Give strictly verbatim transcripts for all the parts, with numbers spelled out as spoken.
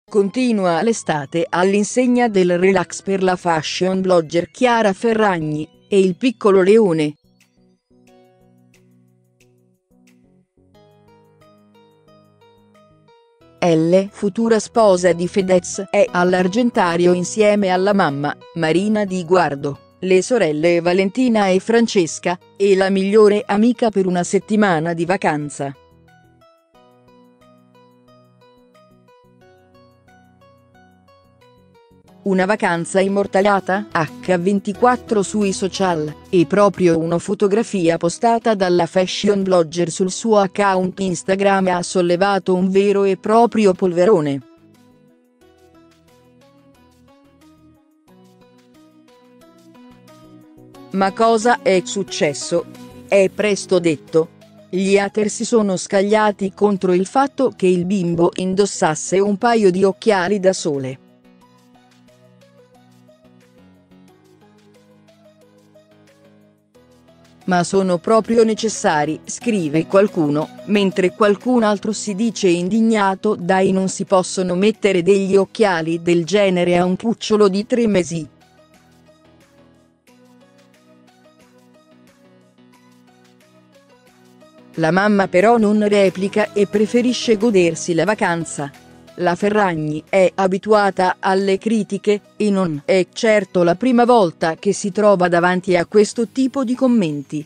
Continua l'estate all'insegna del relax per la fashion blogger Chiara Ferragni e il piccolo leone. Elle, futura sposa di Fedez, è all'Argentario insieme alla mamma, Marina Di Guardo, le sorelle Valentina e Francesca, e la migliore amica per una settimana di vacanza. Una vacanza immortalata acca ventiquattro sui social, e proprio una fotografia postata dalla fashion blogger sul suo account Instagram ha sollevato un vero e proprio polverone. Ma cosa è successo? È presto detto. Gli hater si sono scagliati contro il fatto che il bimbo indossasse un paio di occhiali da sole. Ma sono proprio necessari, scrive qualcuno, mentre qualcun altro si dice indignato: dai, non si possono mettere degli occhiali del genere a un cucciolo di tre mesi. La mamma però non replica e preferisce godersi la vacanza. La Ferragni è abituata alle critiche, e non è certo la prima volta che si trova davanti a questo tipo di commenti.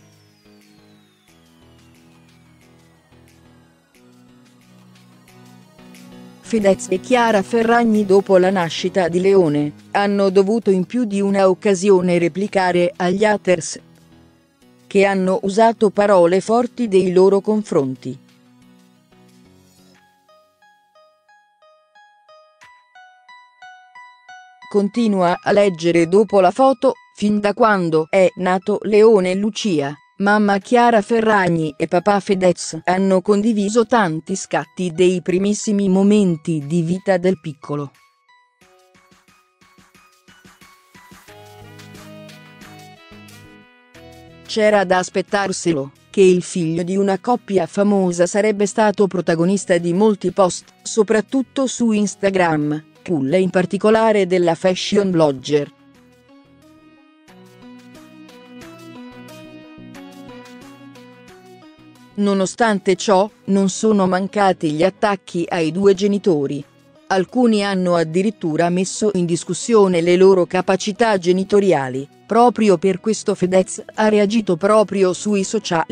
Fedez e Chiara Ferragni, dopo la nascita di Leone, hanno dovuto in più di una occasione replicare agli haters, che hanno usato parole forti nei loro confronti. Continua a leggere dopo la foto: fin da quando è nato Leone Lucia, mamma Chiara Ferragni e papà Fedez hanno condiviso tanti scatti dei primissimi momenti di vita del piccolo. C'era da aspettarselo, che il figlio di una coppia famosa sarebbe stato protagonista di molti post, soprattutto su Instagram, culla in particolare della fashion blogger. Nonostante ciò, non sono mancati gli attacchi ai due genitori. Alcuni hanno addirittura messo in discussione le loro capacità genitoriali. Proprio per questo Fedez ha reagito proprio sui social.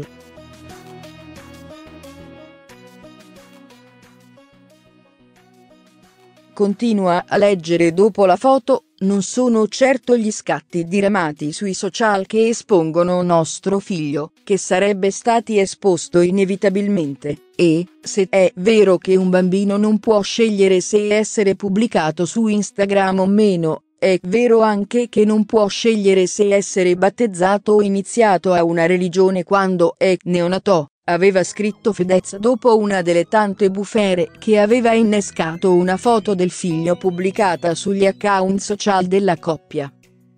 Continua a leggere dopo la foto: non sono certo gli scatti diramati sui social che espongono nostro figlio, che sarebbe stati esposto inevitabilmente, e, se è vero che un bambino non può scegliere se essere pubblicato su Instagram o meno, è vero anche che non può scegliere se essere battezzato o iniziato a una religione quando è neonato, aveva scritto Fedez dopo una delle tante bufere che aveva innescato una foto del figlio pubblicata sugli account social della coppia.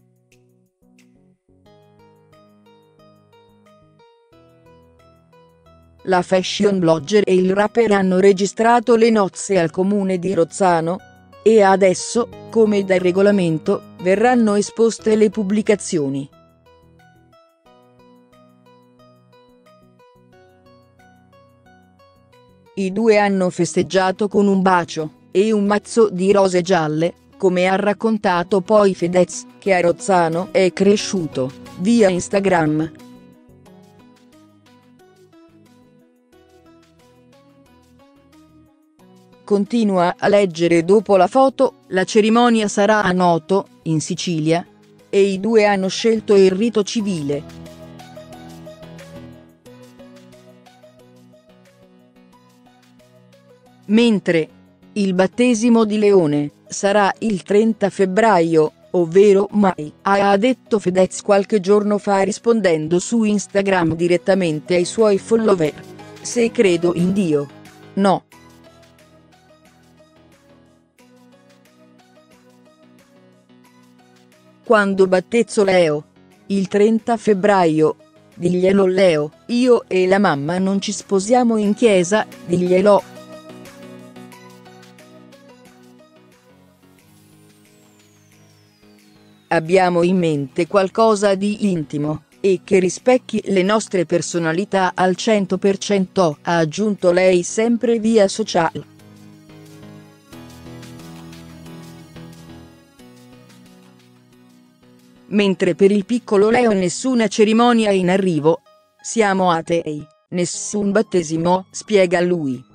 La fashion blogger e il rapper hanno registrato le nozze al comune di Rozzano, e adesso, come da regolamento, verranno esposte le pubblicazioni. I due hanno festeggiato con un bacio e un mazzo di rose gialle, come ha raccontato poi Fedez, che a Rozzano è cresciuto, via Instagram. Continua a leggere dopo la foto: la cerimonia sarà a Noto, in Sicilia, e i due hanno scelto il rito civile. Mentre il battesimo di Leone sarà il trenta febbraio, ovvero mai, ha detto Fedez qualche giorno fa rispondendo su Instagram direttamente ai suoi follower. Se credo in Dio. No. Quando battezzo Leo? Il trenta febbraio. Diglielo Leo, io e la mamma non ci sposiamo in chiesa, diglielo. abbiamo in mente qualcosa di intimo, e che rispecchi le nostre personalità al cento per cento, ha aggiunto lei sempre via social. Mentre per il piccolo Leo nessuna cerimonia in arrivo. Siamo atei, nessun battesimo, spiega lui.